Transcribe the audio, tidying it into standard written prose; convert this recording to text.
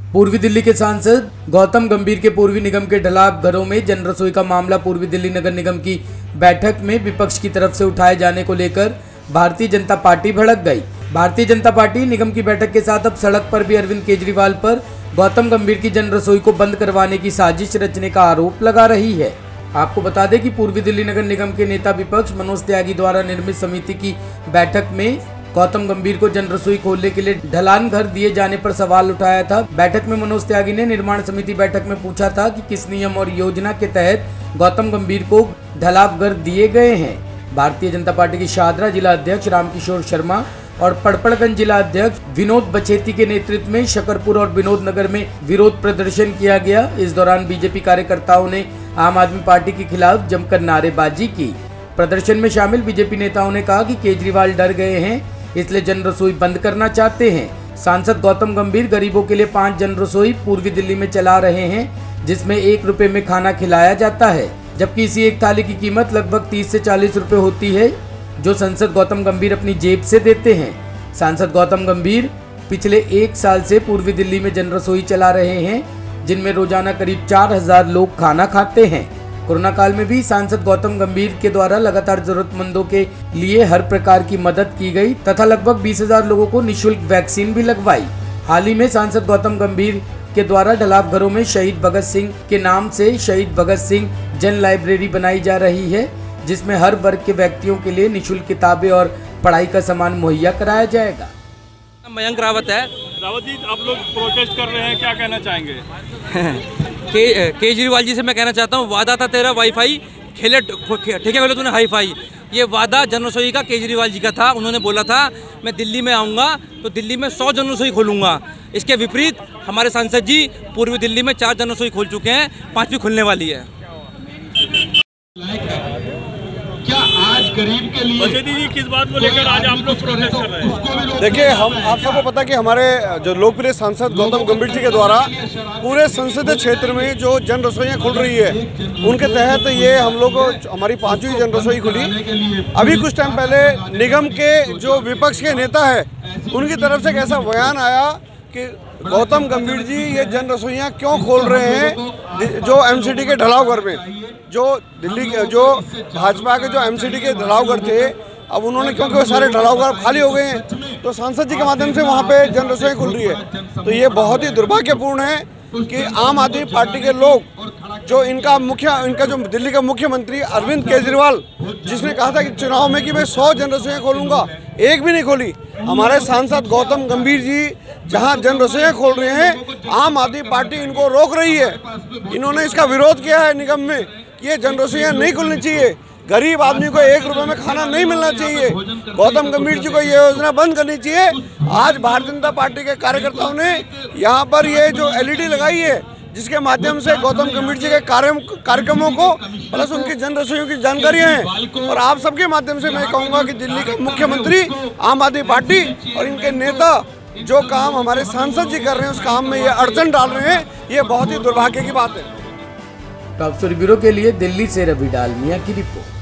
पूर्वी दिल्ली के सांसद गौतम गंभीर के पूर्वी निगम के ढलाब घरों में जन रसोई का मामला पूर्वी दिल्ली नगर निगम की बैठक में विपक्ष की तरफ से उठाए जाने को लेकर भारतीय जनता पार्टी भड़क गई। भारतीय जनता पार्टी निगम की बैठक के साथ अब सड़क पर भी अरविंद केजरीवाल पर गौतम गंभीर की जन रसोई को बंद करवाने की साजिश रचने का आरोप लगा रही है। आपको बता दें कि पूर्वी दिल्ली नगर निगम के नेता विपक्ष मनोज त्यागी द्वारा निर्मित समिति की बैठक में गौतम गंभीर को जन रसोई खोलने के लिए ढलान घर दिए जाने पर सवाल उठाया था। बैठक में मनोज त्यागी ने निर्माण समिति बैठक में पूछा था कि किस नियम और योजना के तहत गौतम गंभीर को ढलान घर दिए गए हैं। भारतीय जनता पार्टी के शाहदरा जिला अध्यक्ष रामकिशोर शर्मा और पड़पड़गंज जिला अध्यक्ष विनोद बचेती के नेतृत्व में शकरपुर और विनोद नगर में विरोध प्रदर्शन किया गया। इस दौरान बीजेपी कार्यकर्ताओं ने आम आदमी पार्टी के खिलाफ जमकर नारेबाजी की। प्रदर्शन में शामिल बीजेपी नेताओं ने कहा कि केजरीवाल डर गए हैं, इसलिए जन रसोई बंद करना चाहते हैं। सांसद गौतम गंभीर गरीबों के लिए 5 जन रसोई पूर्वी दिल्ली में चला रहे हैं, जिसमें 1 रुपए में खाना खिलाया जाता है, जबकि इसी एक थाली की कीमत लगभग 30 से 40 रुपए होती है, जो सांसद गौतम गंभीर अपनी जेब से देते हैं। सांसद गौतम गंभीर पिछले 1 साल से पूर्वी दिल्ली में जन रसोई चला रहे हैं, जिनमें रोजाना करीब 4000 लोग खाना खाते हैं। कोरोना काल में भी सांसद गौतम गंभीर के द्वारा लगातार जरूरतमंदों के लिए हर प्रकार की मदद की गई तथा लगभग 20,000 लोगों को निःशुल्क वैक्सीन भी लगवाई। हाल ही में सांसद गौतम गंभीर के द्वारा ढलाब घरों में शहीद भगत सिंह के नाम से शहीद भगत सिंह जन लाइब्रेरी बनाई जा रही है, जिसमें हर वर्ग के व्यक्तियों के लिए निःशुल्क किताबें और पढ़ाई का सामान मुहैया कराया जाएगा। मयंक रावत है। रावत जी, आप लोग प्रोटेस्ट कर रहे हैं, क्या कहना चाहेंगे? केजरीवाल जी से मैं कहना चाहता हूँ, वादा था तेरा वाईफाई खेले ठीक है, तूने हाई फाई। ये वादा जन रसोई का केजरीवाल जी का था। उन्होंने बोला था मैं दिल्ली में आऊँगा तो दिल्ली में 100 जन रसोई खोलूँगा। इसके विपरीत हमारे सांसद जी पूर्वी दिल्ली में 4 जन रसोई खोल चुके हैं, 5वीं खुलने वाली है। क्या आज गरीब के लिए बचेती जी किस बात को लेकर आज आप लोग प्रोटेस्ट कर रहे हैं? देखिए, हम आप सबको पता कि हमारे जो लोकप्रिय सांसद गौतम गंभीर जी के द्वारा पूरे संसदीय क्षेत्र में जो जन रसोइयाँ खुल रही है, उनके तहत ये हम लोग हमारी 5वीं जन रसोई खुली। अभी कुछ टाइम पहले निगम के जो विपक्ष के नेता है, उनकी तरफ से एक ऐसा बयान आया कि गौतम गंभीर जी ये जन रसोइयाँ क्यों खोल रहे हैं जो एमसीडी के ढलाव घर में, जो दिल्ली के जो भाजपा के जो एमसीडी के ढलाव घर थे, अब उन्होंने क्योंकि वो सारे ढलाव घर खाली हो गए हैं, तो सांसद जी के माध्यम से वहाँ पे जन रसोई खुल रही है। तो ये बहुत ही दुर्भाग्यपूर्ण है कि आम आदमी पार्टी के लोग जो इनका जो दिल्ली का मुख्यमंत्री अरविंद केजरीवाल, जिसने कहा था कि चुनाव में कि मैं 100 जन रसोइयाँ खोलूँगा, एक भी नहीं खोली। हमारे सांसद गौतम गंभीर जी जहां जन रसोइयाँ खोल रहे हैं, आम आदमी पार्टी इनको रोक रही है। इन्होंने इसका विरोध किया है निगम में कि ये जन रसोइयाँ नहीं खुलनी चाहिए, गरीब आदमी को 1 रुपए में खाना नहीं मिलना चाहिए, गौतम गंभीर जी को ये योजना बंद करनी चाहिए। आज भारतीय जनता पार्टी के कार्यकर्ताओं ने यहाँ पर ये जो LED लगाई है, जिसके माध्यम से गौतम गंभीर जी के कार्यक्रमों को प्लस उनकी जन रसोइयों की जानकारियाँ हैं। और आप सबके माध्यम से मैं कहूँगा कि दिल्ली का मुख्यमंत्री, आम आदमी पार्टी और इनके नेता जो काम हमारे सांसद जी कर रहे हैं, उस काम में ये अड़चन डाल रहे हैं, ये बहुत ही दुर्भाग्य की बात है। टॉप स्टोरी ब्यूरो के लिए दिल्ली से रवि डालमिया की रिपोर्ट।